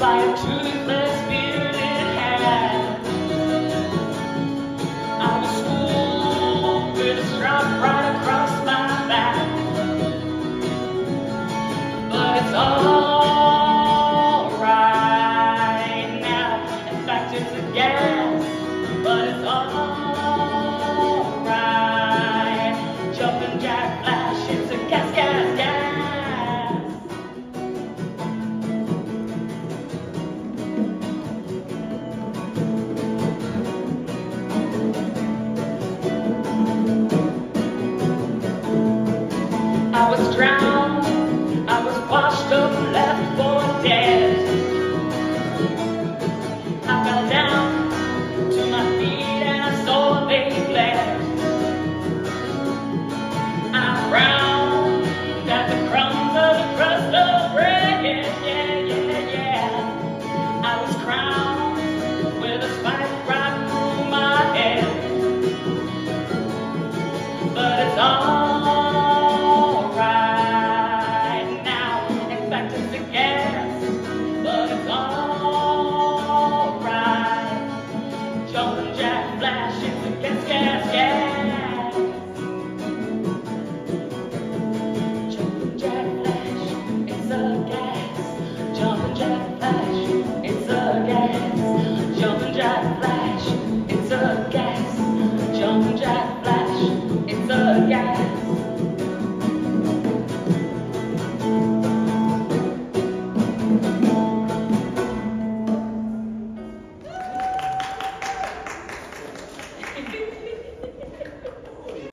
fire to the clear spirited hand. I was schooled with a stripe right across my back, but it's all right now. In fact, it's a gas, but it's all right. Jumping jack flash, it's a gas, gas, gas. I was drowned, I was washed up, left for dead. I fell down to my feet and I saw they bled. I frowned at the crumbs of the crust of bread, yeah, yeah, yeah, yeah. I was crowned with a spike right through my head, but it's all jumping jack flash, it's a gas, gas, gas. Jumping jack flash, it's a gas. Jumping jack flash, it's a gas. Jumping jack flash,